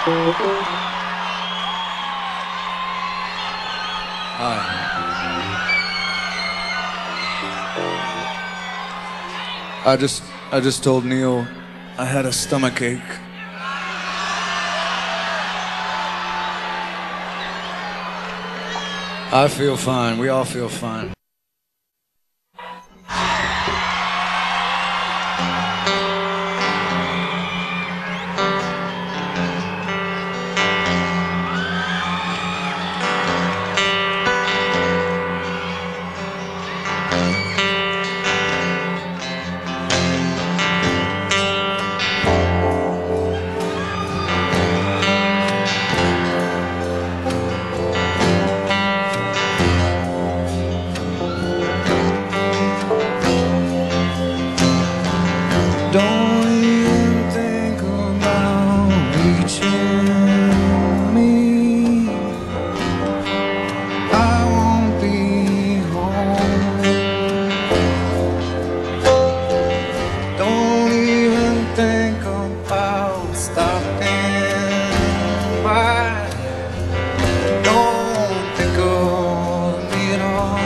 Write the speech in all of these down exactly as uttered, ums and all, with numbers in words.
I just, I just told Neil I had a stomach ache. I feel fine. We all feel fine. Don't even think about reaching me. I won't be home. Don't even think about stopping by. Don't think of me at all.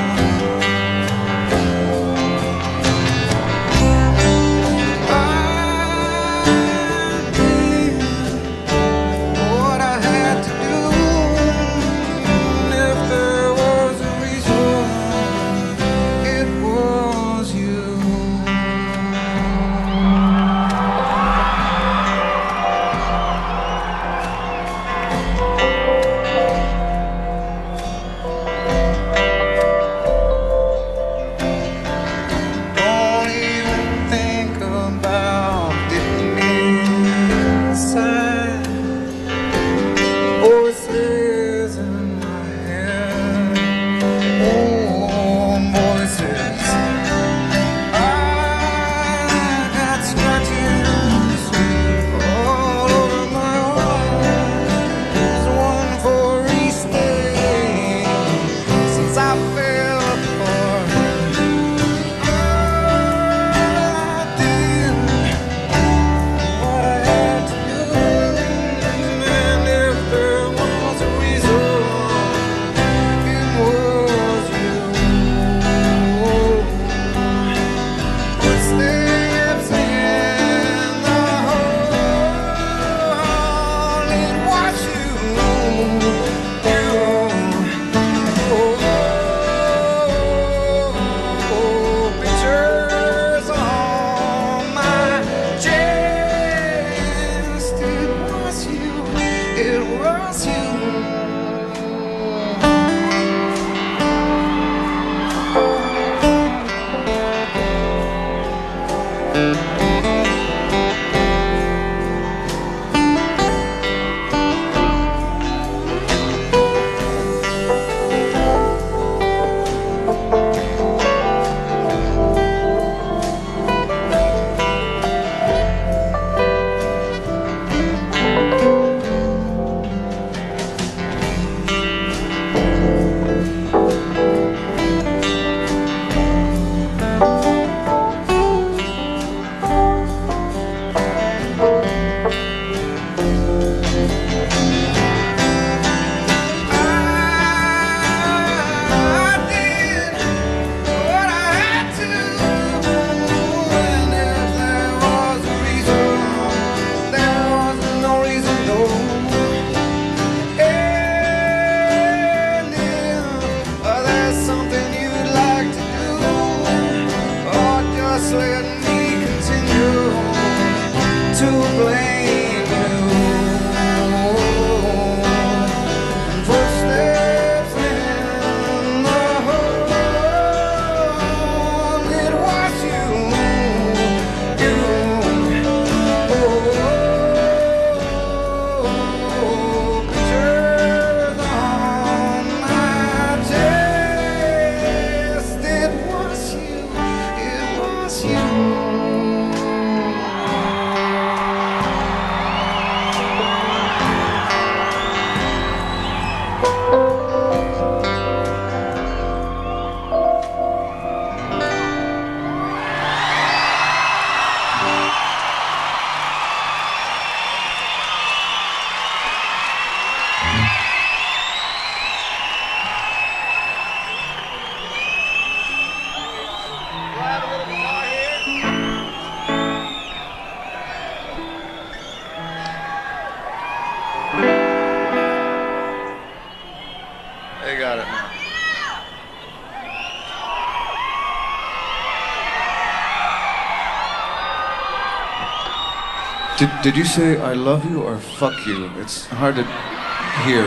Did, did you say I love you or fuck you? It's hard to hear.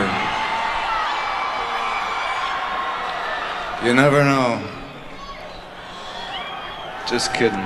You never know. Just kidding.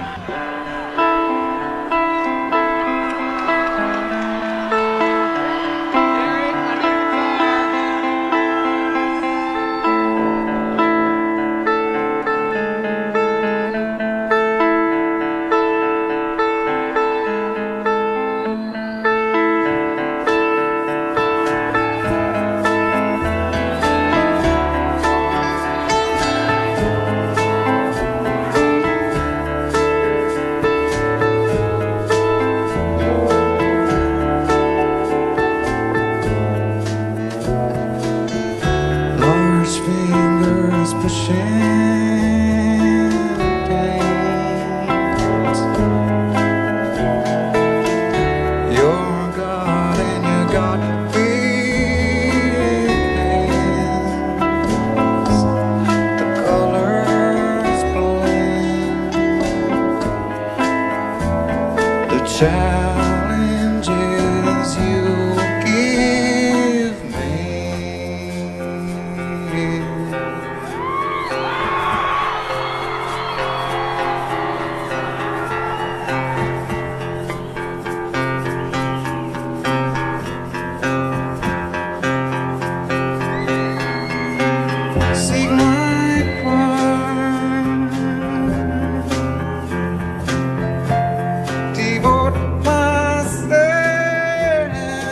Fingers pushing dates. You're God and you got big hands. The colors blend. The challenges you give me. Seek my pride, devote myself,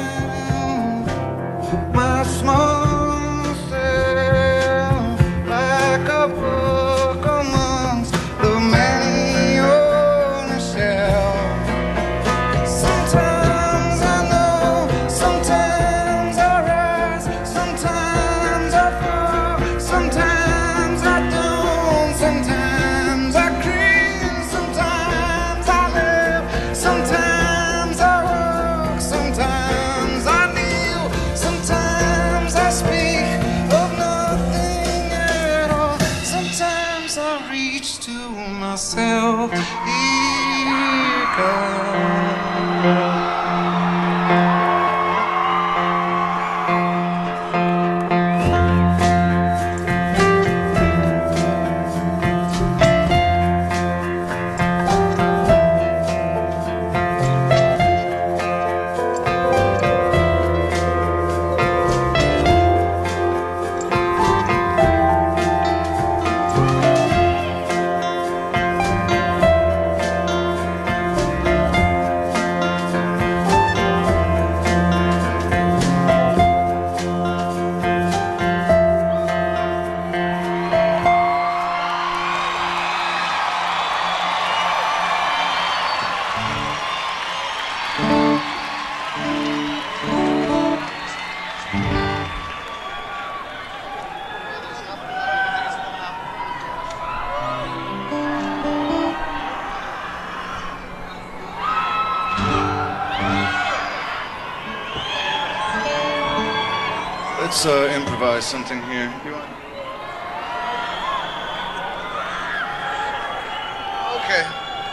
my small self, like a book amongst the many on a shelf. Sometimes I know, sometimes I rise, sometimes I fall, sometimes I don't, sometimes I cringe, sometimes I live, sometimes I walk, sometimes I kneel, sometimes I speak of nothing at all, sometimes I reach to myself, here God. Let's uh, improvise something here. You want? Okay.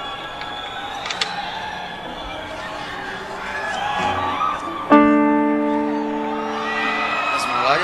That's more like it.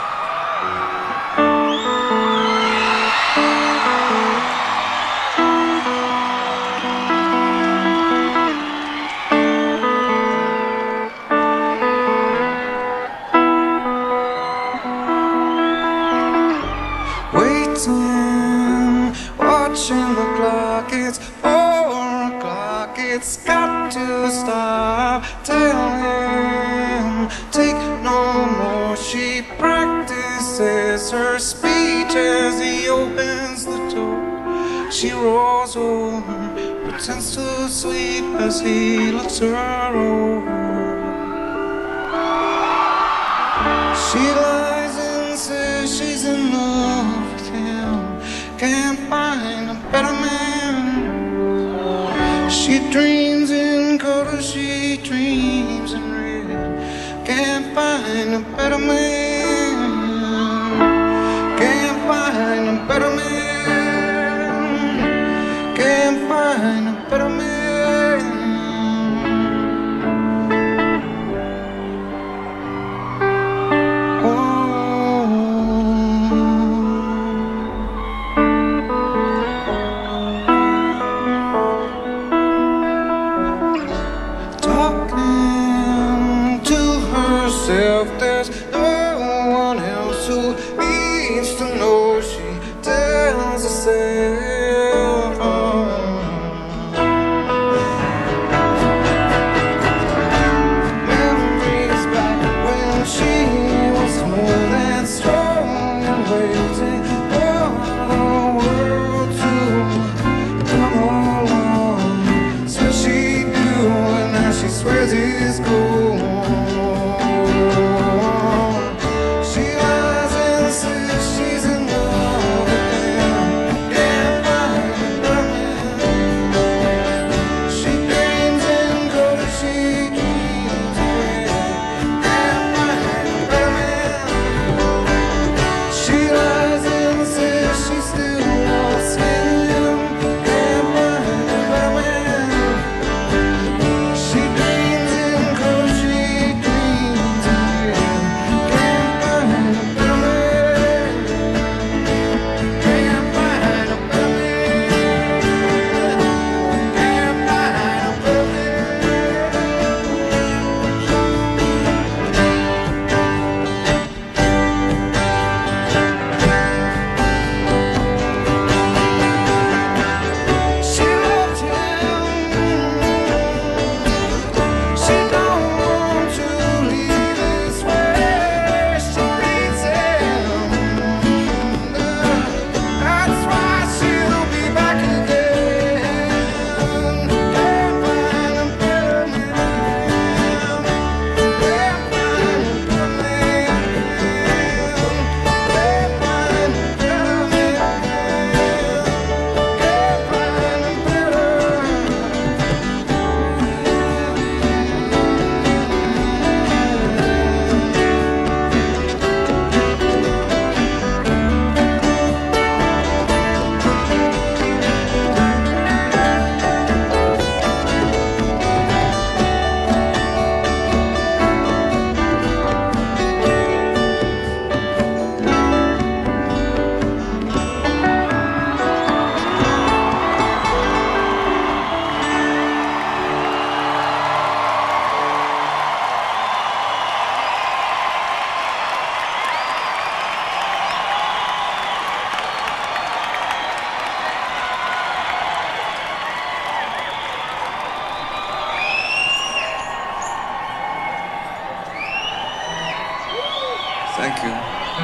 Waiting, watching the clock, it's four o'clock, it's got to stop. Tell him, take no more. She practices her speech as he opens the door. She rolls over, pretends to sleep as he looks her over. She lies and says she's in love with him, can't find a better man. She dreams in color, she dreams in red, can't find a better man, can't find a better man, can't find a better man. myself on. Memories back when she was smooth and strong and waiting for the world to come along. So she knew, and now she swears it's cool. Thank you.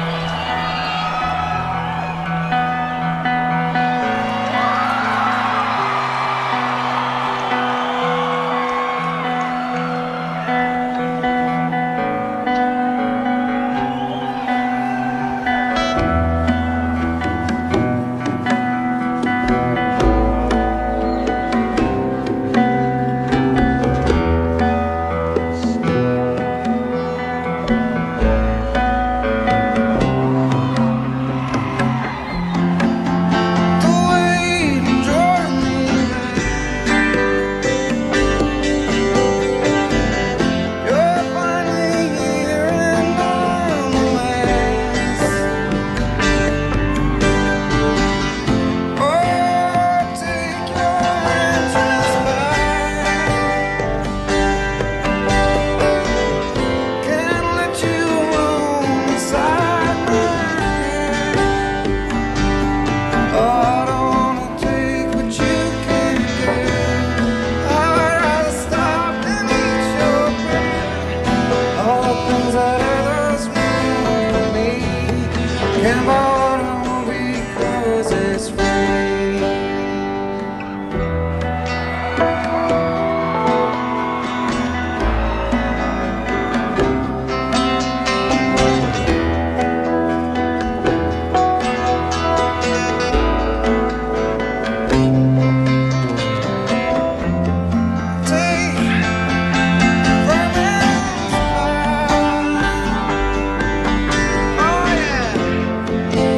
Can't bottle because it's free. Take from his mind. Oh yeah.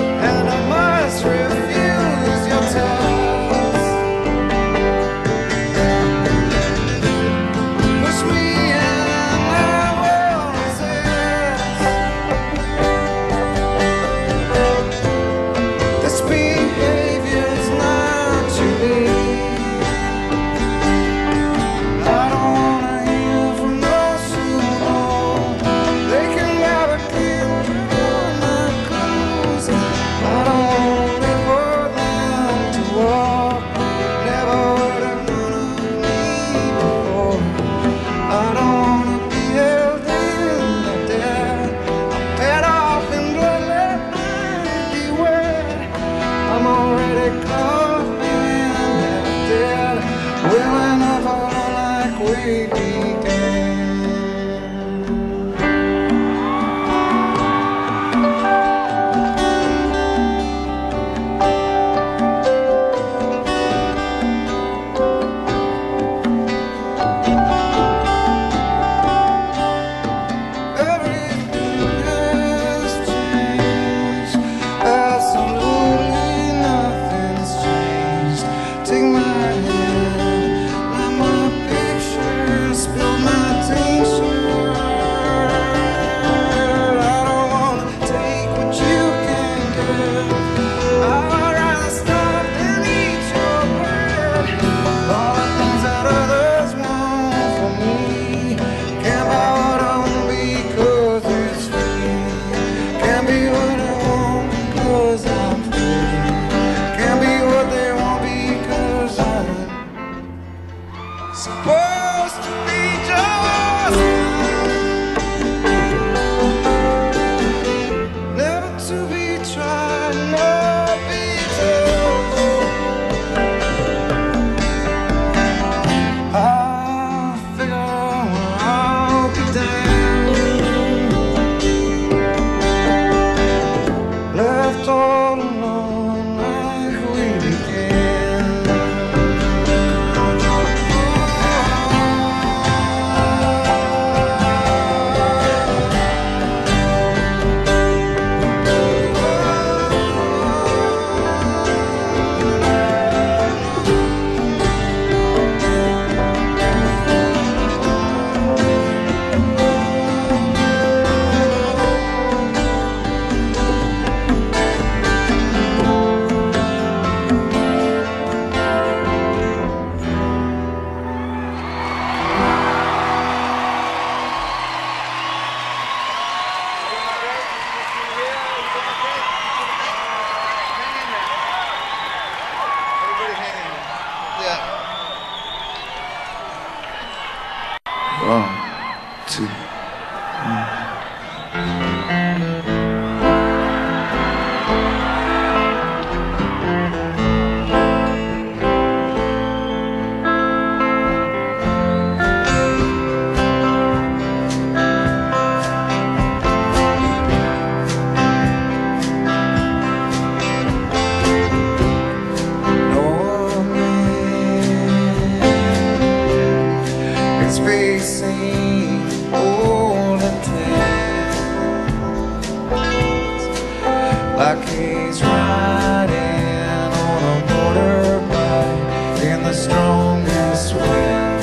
like he's riding on a motorbike in the strongest wind.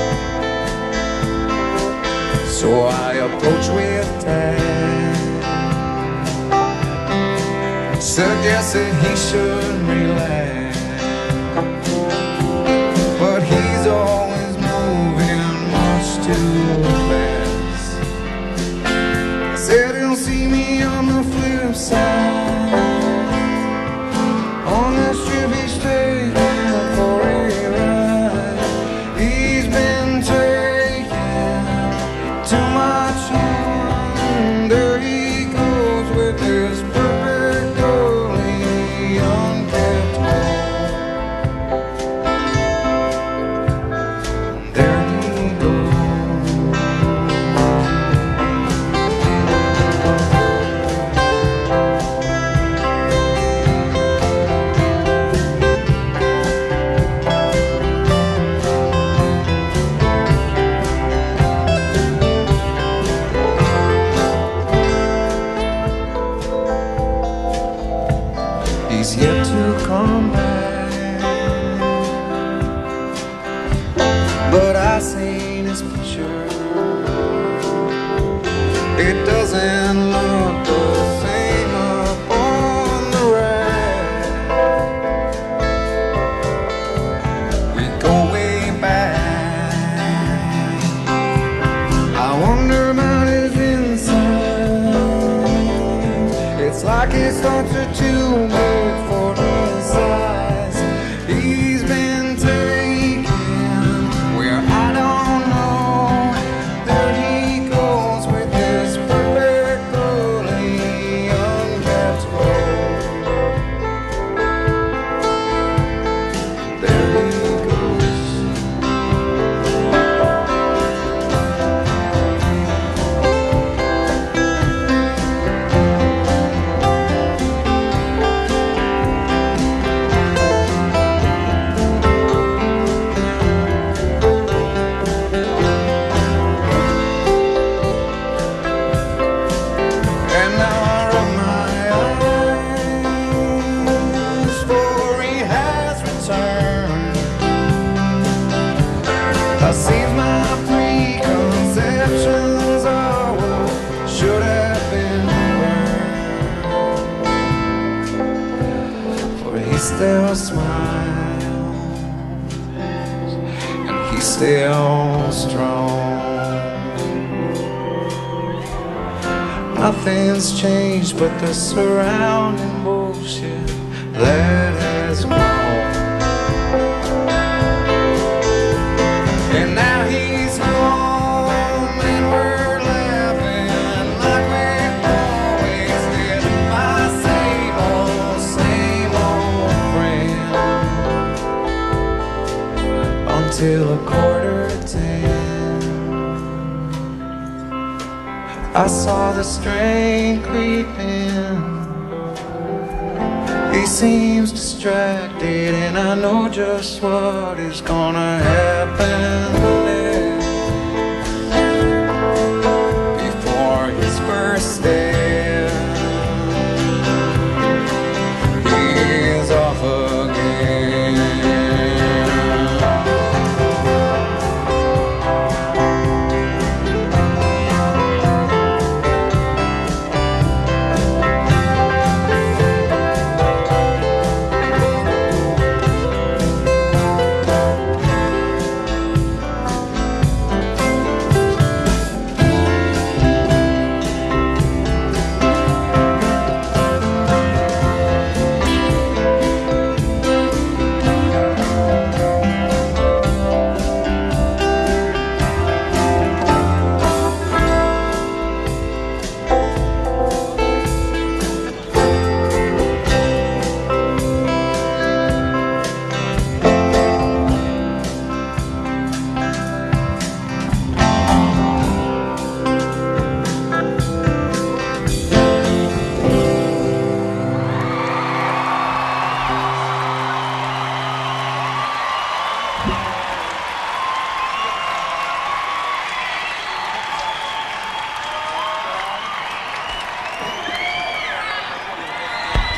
So I approach with Dad, suggested he should relax, but he's always moving much too fast. I said he'll see me on the flip side. On this trip he's taking for a ride. He's been taking too much on. There he goes with his perfect girlie, unkept home. There he goes. He's yet to come back, but I seen his picture. It doesn't look the same up on the rack. We go way back. I wonder about his inside. It's like it starts to too big for his size. He's been taken where I don't know. There he goes with his perfect girlie, unkept home. There he goes. And now I rub my eyes, for he has returned. I seize my preconceptions of what should have been burned. For he still smiles, and he's still strong. Nothing's changed but the surrounding bullshit that has grown. And now he's home and we're laughing like we've always did. My same old, same old friend, until a quarter to ten. I saw the strain creeping. He seems distracted, and I know just what is gonna happen next. Before his first step, he's off again.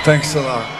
Thanks a lot.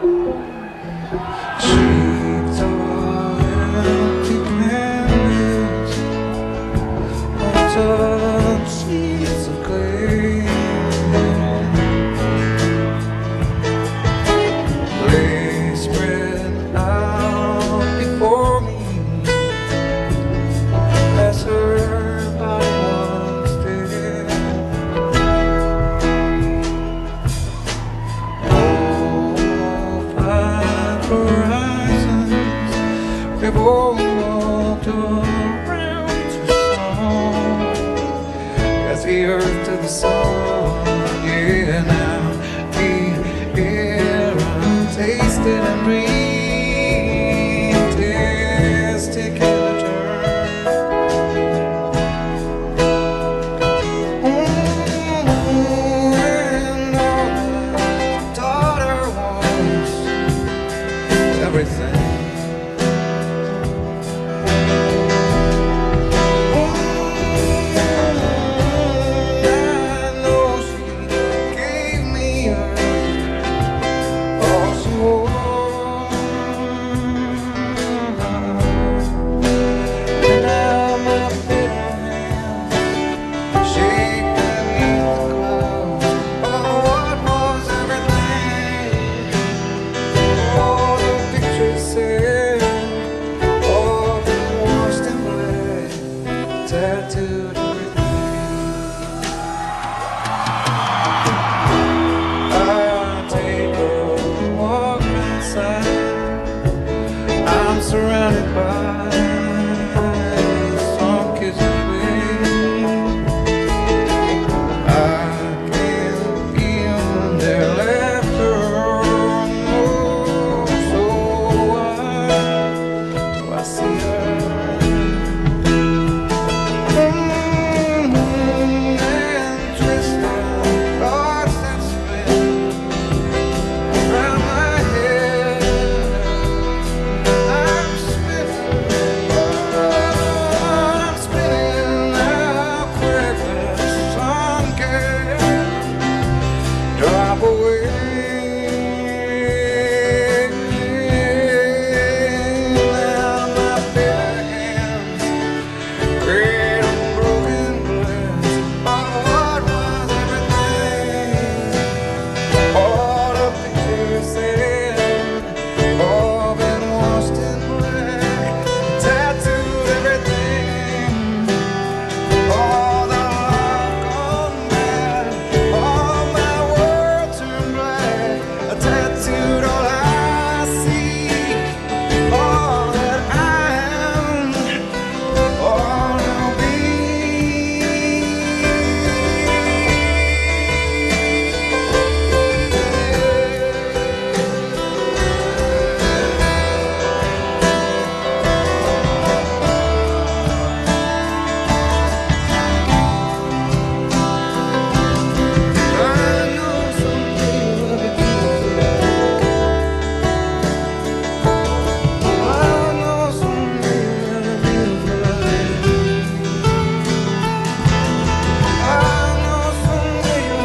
Shaped of empty candles on top sheets of clay. Lay spread out before me as her body once did. Horizons, we've all walked around too strong as the earth to the sun. Yeah, now the air untasted and breathed is taking a turn. Oh, and all I taught her was everything. Oh, I know she gave me her all she wore, and now my bitter hands shake beneath the clouds. Oh, what was everything? All the pictures said, all been washed in black, tattooed everything. I take a walk outside. I'm surrounded by some kids who play. I can feel their laughter. Oh, so why do I see her? Mm, and twisted thoughts that spin around my head. I'm spinning, I'm spinning out quickly. Sun can drop away. Now my bare hands, great unbroken glass. Oh, what was everything? All the pictures said, all been washed in black, tattooed everything. All the love gone bad, all my world turned black. I tattooed all I see, all that I am, all I'll be. I know someday we'll be beautiful. I know someday we'll be beautiful. I know someday we'll be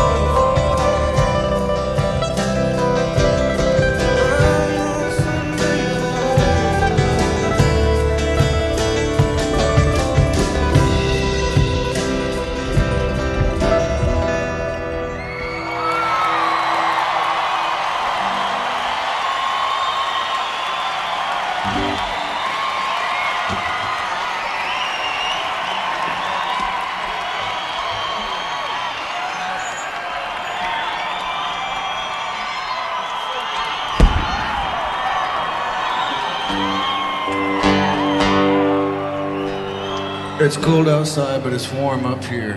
It's cold outside, but it's warm up here.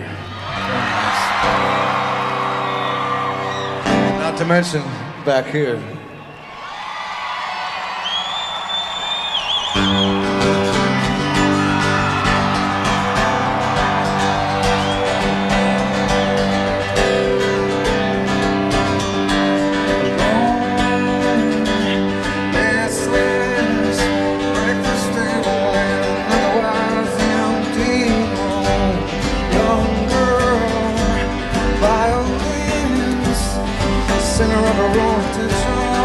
Not to mention back here. Restless, breakfast table and otherwise empty home. Young girl, violins, center of a rotation.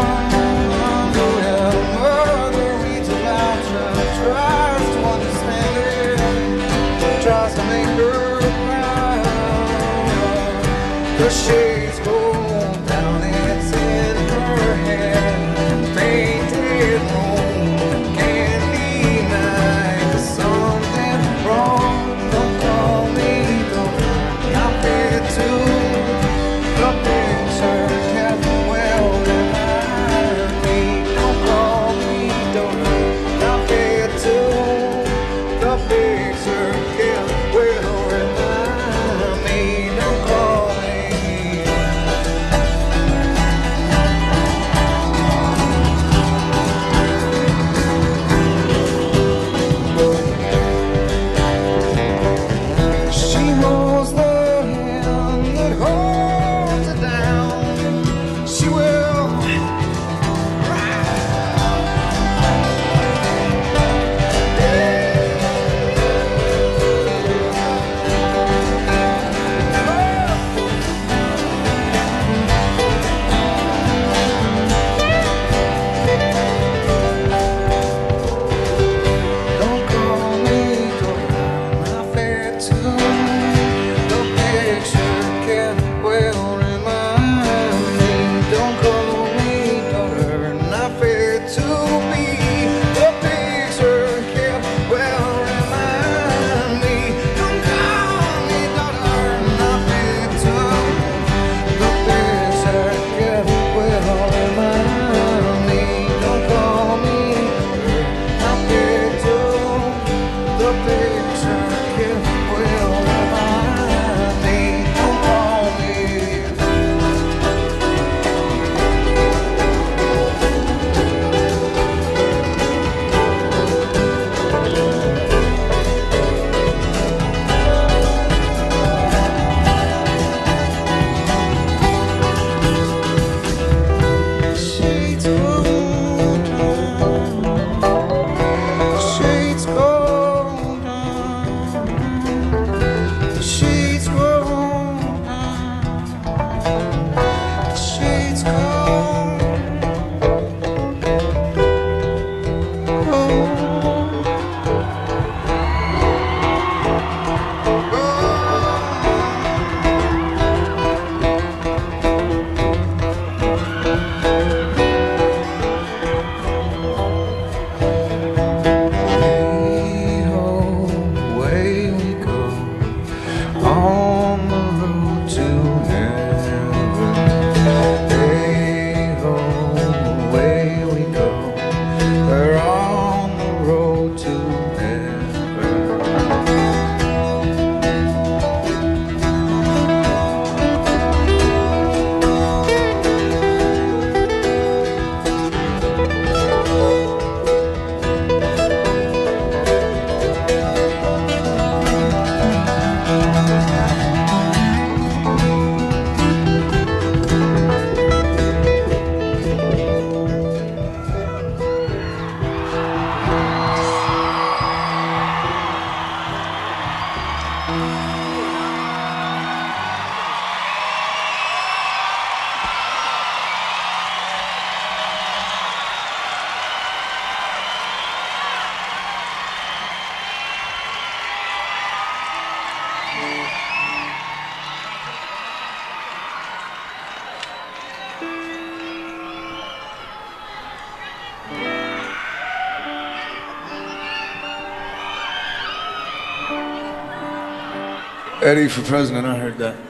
Eddie for president, I heard that.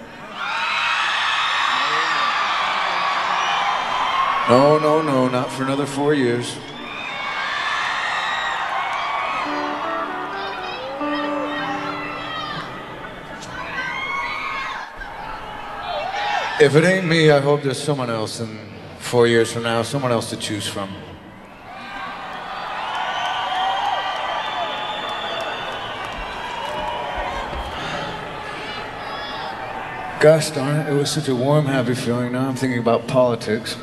No, no, no, not for another four years. If it ain't me, I hope there's someone else in four years from now, someone else to choose from. Gosh darn it, it was such a warm, happy feeling. Now I'm thinking about politics.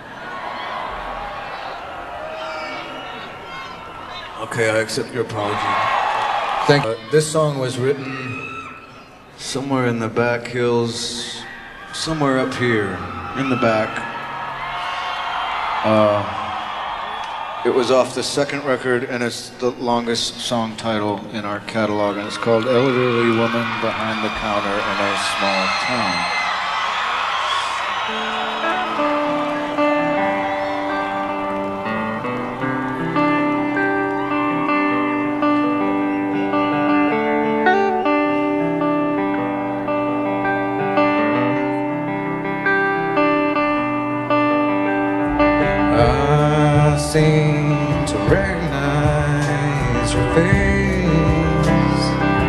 Okay, I accept your apology. Thank you. Uh, this song was written somewhere in the back hills, somewhere up here, in the back. Uh, it was off the second record, and it's the longest song title in our catalog, and it's called Elderly Woman Behind the Counter in a Small Town. I seem to recognize your face.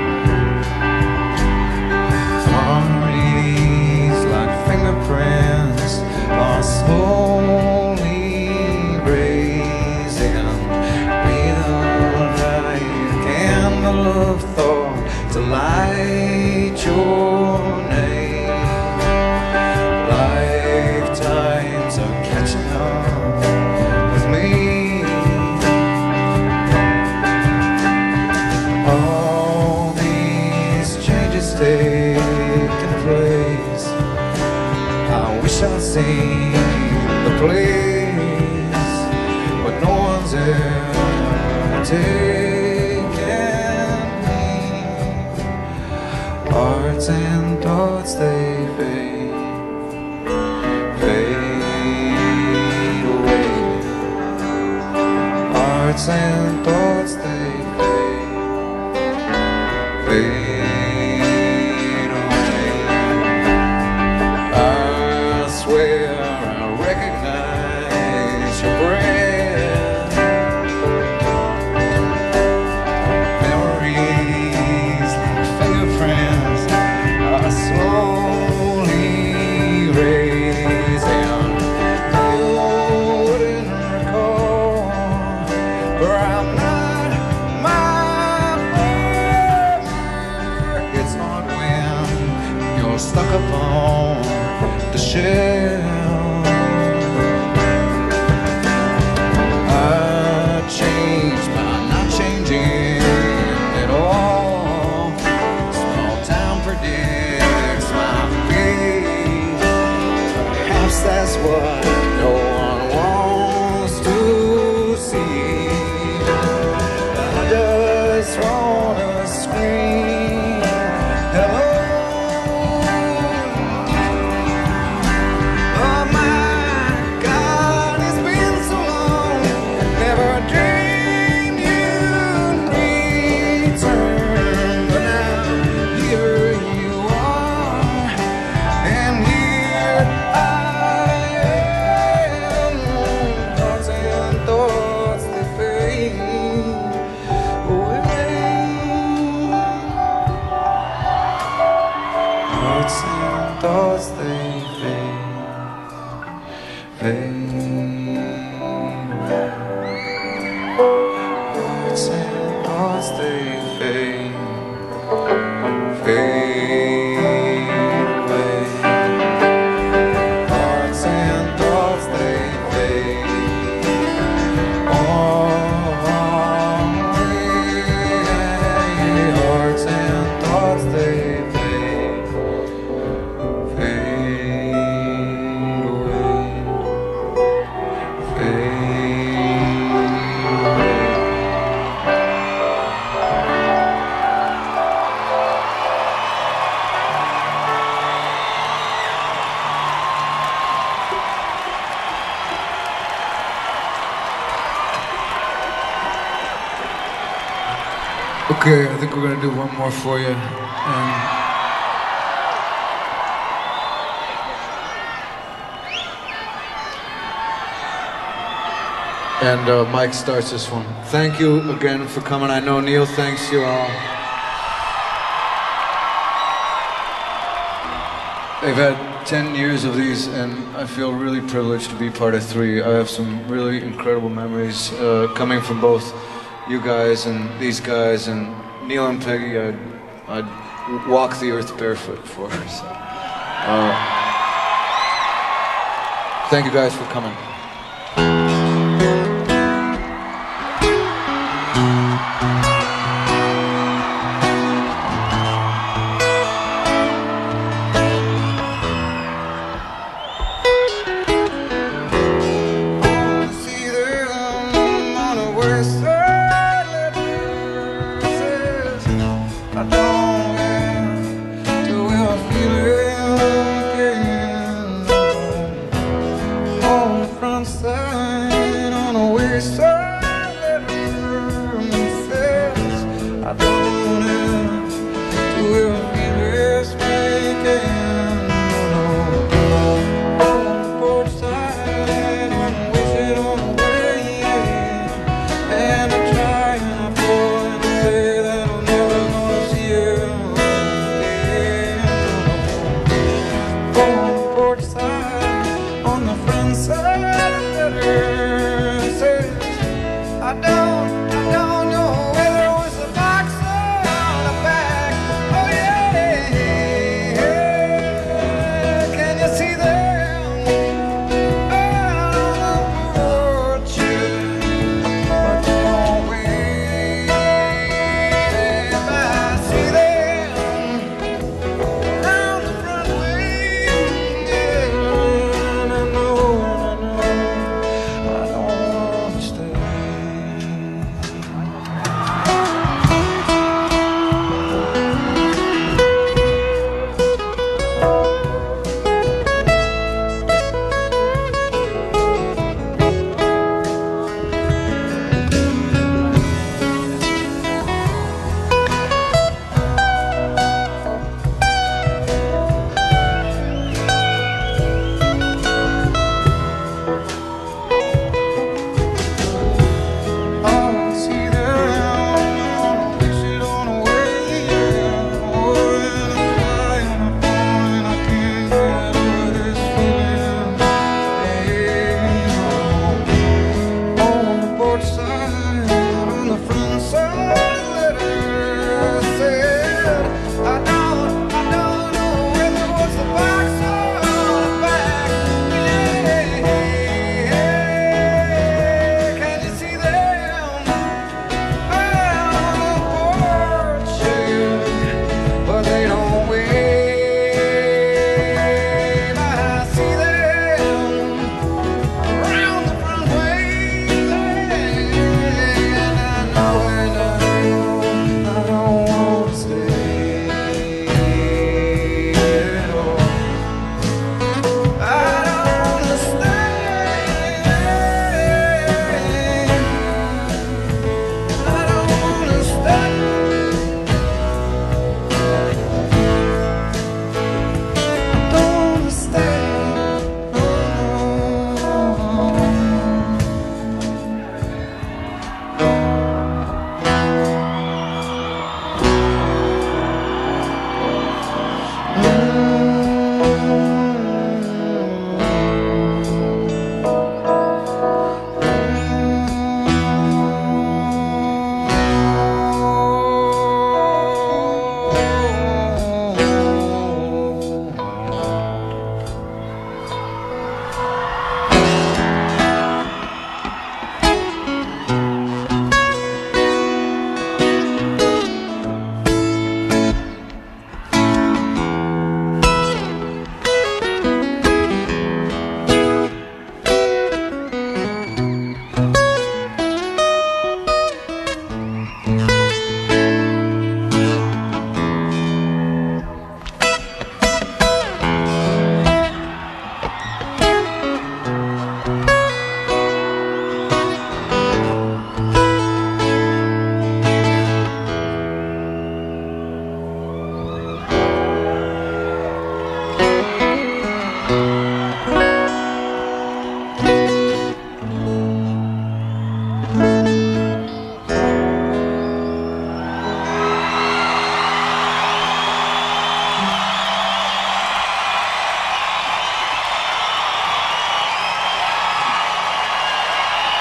Memories like fingerprints are slowly raising. Real light candle of thought to light your name. Lifetimes are catching up. I've seen the place but no one's ever taken me. Hearts and thoughts, they fade, fade away. Hearts and thoughts, they fade, fade. Stuck upon the shelf. I changed by not changing at all. Small town predicts my fate. Perhaps that's what no one wants to see. I just wanna scream hello. Thoughts, they fade, fade away. Hearts and thoughts, they fade, fade away. Hearts and thoughts, they fade away. Hearts and thoughts, they Okay, I think we're gonna do one more for you. And And uh, Mike starts this one. Thank you again for coming. I know Neil thanks you all. They've had ten years of these, and I feel really privileged to be part of three. I have some really incredible memories uh, coming from both you guys and these guys, and Neil and Peggy, I'd, I'd walk the earth barefoot for her. So. Uh, thank you guys for coming.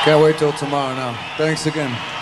Can't wait till tomorrow now. Thanks again.